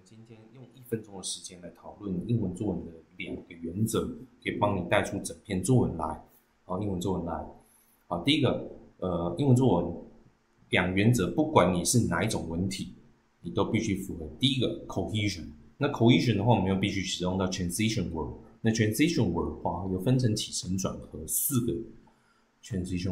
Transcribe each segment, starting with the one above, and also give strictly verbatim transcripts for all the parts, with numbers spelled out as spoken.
今天用一分钟的时间来讨论英文作文的两个原则，可以帮你带出整篇作文来。好，英文作文来。好，第一个，呃，英文作文两原则，不管你是哪一种文体，你都必须符合。第一个 cohesion， 那 cohesion 的话，我们又必须使用到 transition word。那 transition word 的话，有分成起承转合四个 transition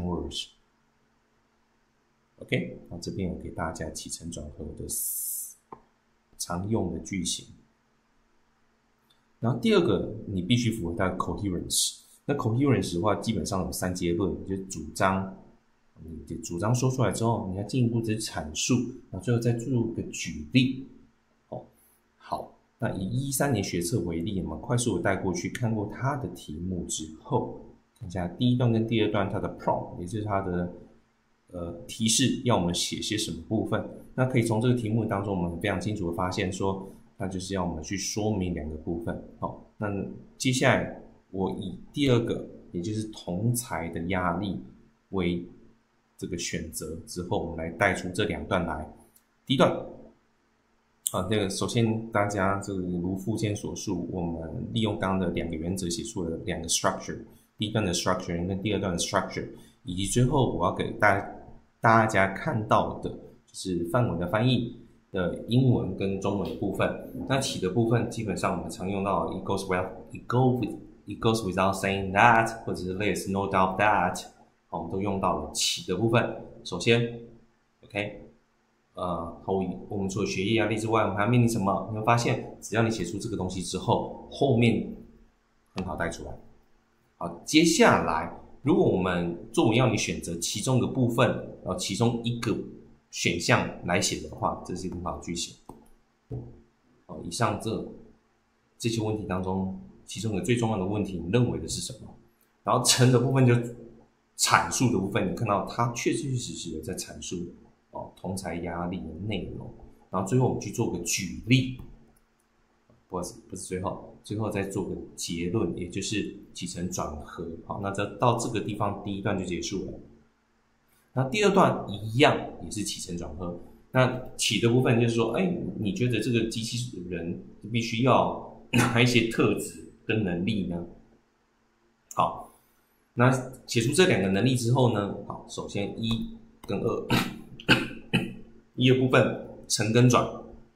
words。OK， 那这边我给大家起承转合的常用的句型。然后第二个，你必须符合它的 coherence。那 coherence 的话，基本上有三阶论，就是主张，你的主张说出来之后，你要进一步的阐述，然后最后再做个举例。哦，好，那以一三年学测为例，我们快速的带过去，看过它的题目之后，看一下第一段跟第二段它的 prompt， 也就是它的呃提示，要我们写些什么部分。那可以从这个题目当中，我们非常清楚的发现说，那就是要我们去说明两个部分。好，那接下来我以第二个，也就是同侪的压力为这个选择之后，我们来带出这两段来。第一段，啊，这个首先大家这个如附件所述，我们利用刚刚的两个原则写出了两个 structure， 第一段的 structure 跟第二段的 structure， 以及最后我要给大家大家看到的就是范文的翻译的英文跟中文的部分。那起的部分基本上我们常用到 it goes well, it goes with, it goes without saying that， 或者是 there's no doubt that， 好，我们都用到了起的部分。首先 OK， 呃，我们除了学业压力之外，我们还要面临什么？你会发现只要你写出这个东西之后，后面很好带出来。好，接下来如果我们作文要你选择其中一个部分，然后其中一个选项来写的话，这是一个很好的句型。好，以上这这些问题当中，其中一个最重要的问题，你认为的是什么？然后成的部分就阐述的部分，你看到它确确实实的在阐述哦同侪压力的内容。然后最后我们去做个举例，不好意思，不是最后。最后再做个结论，也就是起承转合。好，那这到这个地方第一段就结束了。那第二段一样也是起承转合。那起的部分就是说，哎，你觉得这个机器人必须要哪一些特质跟能力呢？好，那写出这两个能力之后呢，好，首先一跟二，一的部分承跟转，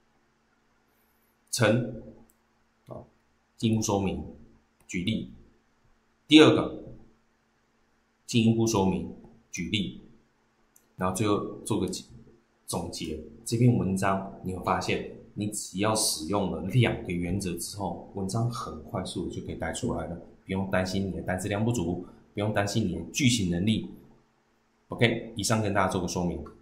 承。进一步说明，举例。第二个，进一步说明，举例。然后最后做个总结。这篇文章你会发现，你只要使用了两个原则之后，文章很快速的就可以带出来了，不用担心你的单词量不足，不用担心你的句型能力。OK， 以上跟大家做个说明。